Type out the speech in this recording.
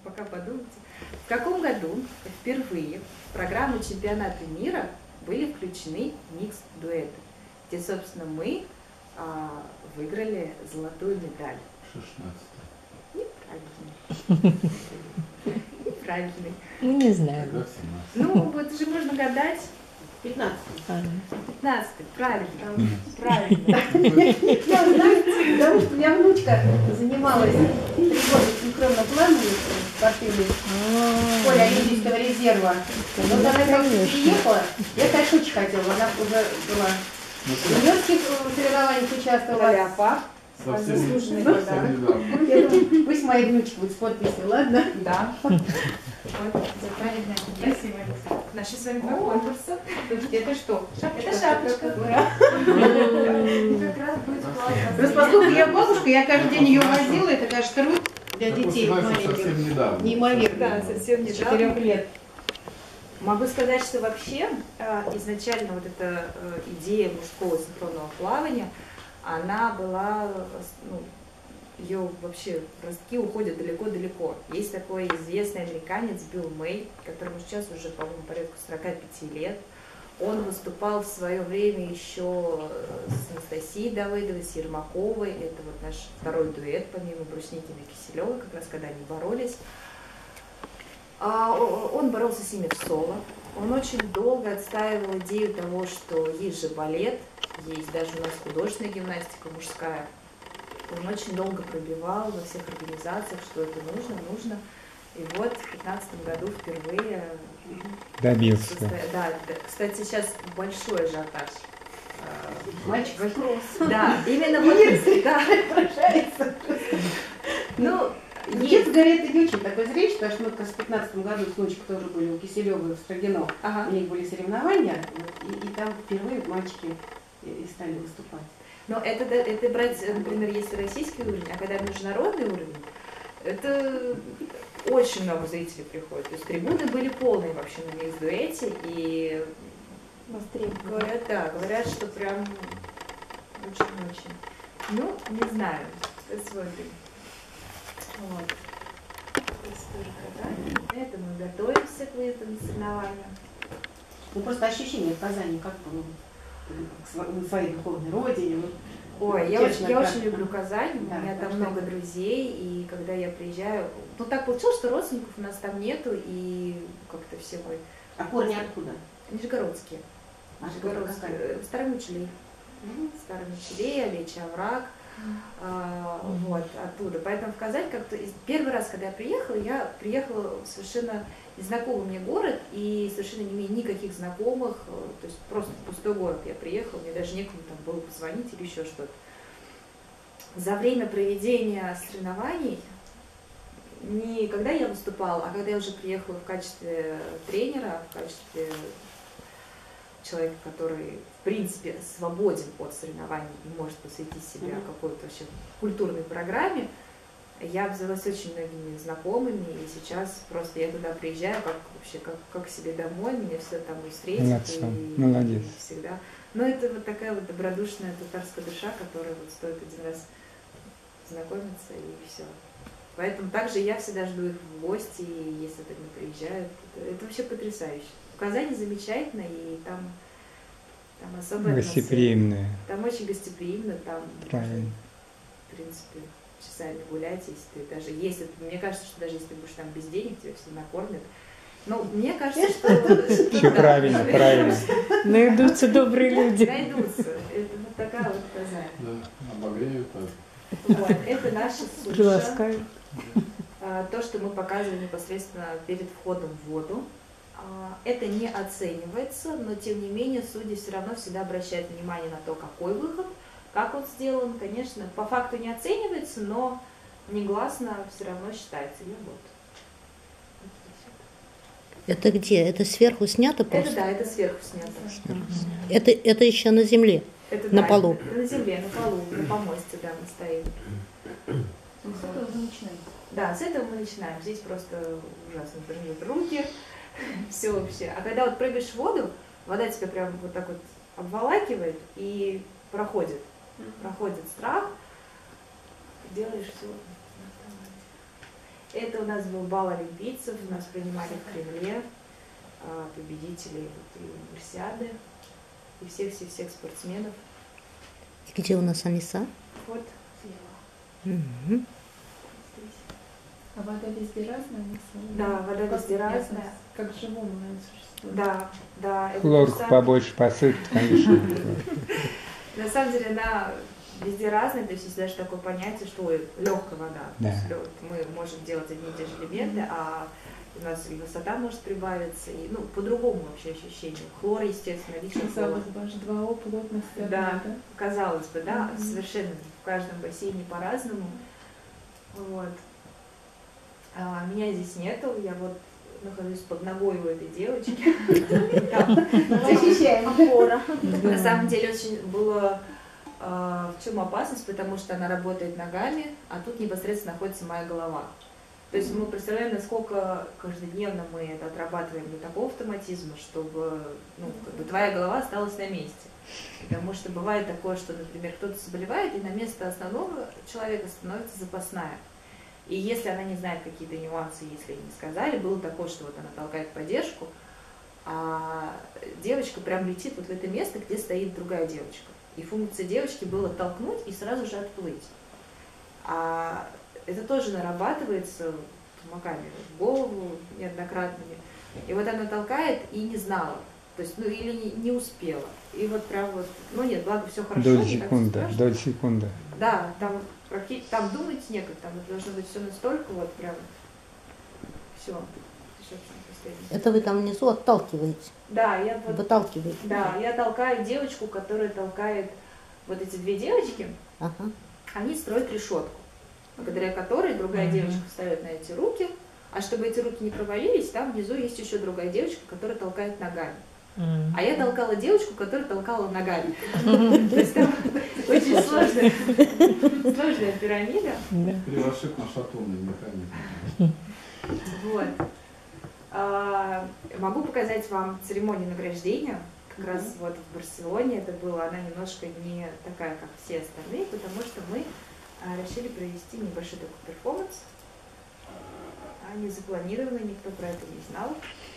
пока подумайте. В каком году впервые в программу чемпионата мира были включены микс-дуэты, где, собственно, мы выиграли золотую медаль? 16. Неправильный. Неправильный. Ну, не знаю. Ну, вот же можно гадать. 15. 15, правильно. Правильно. Я знаю, потому что у меня внучка занималась 3 года синхронным плаванием спортивной в школе Олимпийского резерва. Но она как приехала, я, конечно, очень хотела, она уже была в юниорских соревнованиях участвовала. Пап. Совсем недавно. Я думаю, пусть моя внучка будет с подписью, ладно? Да. Вот, правильно. Спасибо. Наши с вами по конкурсу. Это что? Это шапочка. Как раз будет классно. Просто поскольку я бабушка, я каждый день ее возила, это, конечно, труд для детей маленьких. Совсем недавно. Неимоверно. Да, совсем С недавно. 4 лет. Могу сказать, что вообще изначально вот эта идея мужского синхронного плавания, она была, ну, ее вообще ростки уходят далеко-далеко. Есть такой известный американец Билл Мэй, которому сейчас уже, по-моему, порядка 45 лет. Он выступал в свое время еще с Анастасией Давыдовой, с Ермаковой. Это вот наш второй дуэт, помимо Брусникина и Киселевой, как раз когда они боролись. Он боролся с ними в соло. Он очень долго отстаивал идею того, что есть же балет, есть даже у нас художественная гимнастика мужская. Он очень долго пробивал во всех организациях, что это нужно. И вот в 2015 году впервые добился. Да, кстати, сейчас большой ажиотаж. Мальчик вопрос. Да, именно вот да. Ну, Честно говоря, это не очень такое зрелище, потому что мы как раз в 2015 году с внучкой тоже были у Киселевой в Строгино. Ага. У них были соревнования, и там впервые мальчики и стали выступать. Но это брать, например, если российский уровень, а когда международный уровень, это очень много зрителей приходит. То есть трибуны были полные вообще на микс-дуэте, и говорят, что прям очень-очень. Ну, не знаю, посмотрим. Вот. Это мы готовимся к выезду на соревнования. Ну просто ощущение в Казани, как бы, на своей духовной родине. Ой, я очень люблю Казань, Да, у меня там что много друзей, и когда я приезжаю, ну так получилось, что родственников у нас там нету, и как-то все мы... А корни откуда? Нижегородские. Нижегородские. Старомучелей. Старомучелей, Олечий овраг. Вот, оттуда. Поэтому в Казань как-то... Первый раз, когда я приехала в совершенно незнакомый мне город и совершенно не имея никаких знакомых, то есть просто пустой город. Я приехала, мне даже некому там было позвонить или еще что-то. За время проведения соревнований, не когда я выступала, а когда я уже приехала в качестве тренера, в качестве человека, который, в принципе, свободен от соревнований и может посвятить себя какой-то вообще культурной программе, я обзавелась очень многими знакомыми, и сейчас просто я туда приезжаю, как к себе домой, меня все там и встретят. Молодец. И всегда. Но это вот такая вот добродушная татарская душа, которая вот стоит один раз знакомиться, и все. Поэтому также я всегда жду их в гости, и если они приезжают, это вообще потрясающе. В Казани замечательно, и там особая гостеприимная. Там очень гостеприимно, там правильно. В принципе, часами гулять, если мне кажется, что даже если ты будешь там без денег, тебя все накормят. Ну, мне кажется, что... Все правильно. Найдутся добрые люди. Найдутся. Это вот такая вот Казань. Да, обогреют. Вот, это наша суша. Приласкают. То, что мы показываем непосредственно перед входом в воду. Это не оценивается, но тем не менее судьи все равно всегда обращают внимание на то, какой выход, как он сделан. Конечно, по факту не оценивается, но негласно все равно считается. И вот. Это где? Это сверху снято просто? Это сверху снято. Это еще на земле? Это, на полу? Это на земле, на полу, на помосте, да, мы стоим. С этого мы начинаем. Да, с этого мы начинаем. Здесь просто ужасно тренируют руки, все вообще. А когда вот прыгаешь в воду, вода тебя прям вот так вот обволакивает и проходит страх, делаешь все. Это у нас был бал олимпийцев, нас принимали в Кремле, победителей вот, и универсиады, и всех спортсменов. И где у нас Аниса? Вот. Мгм. А вода везде разная? Да, вода везде разная. Как живому, наверное, существует. Да. Это Хлорку сам- побольше посыпать, конечно. На самом деле она везде разная, то есть есть даже такое понятие, что легкая вода. Да. То есть мы можем делать одни и те же элементы, а у нас и высота может прибавиться, и по-другому вообще ощущение. Хлор, естественно, лично хлор. Казалось бы, H2O, плотность одна, Да, да? казалось бы, да, Мгм. совершенно в каждом бассейне по-разному. Вот. Меня здесь нету, я вот нахожусь под ногой у этой девочки. Защищаем. Опора. На самом деле очень было в чем опасность, потому что она работает ногами, а тут непосредственно находится моя голова. То есть мы представляем, насколько каждодневно мы это отрабатываем до такого автоматизма, чтобы твоя голова осталась на месте. Потому что бывает такое, что, например, кто-то заболевает, и на место основного человека становится запасная. И если она не знает какие-то нюансы, если не сказали, было такое, что вот она толкает поддержку, а девочка прям летит вот в это место, где стоит другая девочка. И функция девочки была толкнуть и сразу же отплыть. А это тоже нарабатывается тумаками в голову неоднократными. И вот она толкает и не знала. То есть, или не успела. И вот прям вот, нет, благо все хорошо. Доля не так секунды, страшно. доля секунды. Да, там думать некогда, там должно быть все настолько вот прям все. Это вы там внизу отталкиваете, Да, я выталкиваете. Да, я толкаю девочку, которая толкает вот эти две девочки, Ага. они строят решетку, благодаря которой другая девочка встает на эти руки, а чтобы эти руки не провалились, там внизу есть еще другая девочка, которая толкает ногами. А я толкала девочку, которая толкала ногами. То есть там очень сложная пирамида. Перерошит на шатунный механизм. Вот. Могу показать вам церемонию награждения. Как раз вот в Барселоне это было, она немножко не такая, как все остальные, потому что мы решили провести небольшой такой перформанс. Не запланированный, никто про это не знал.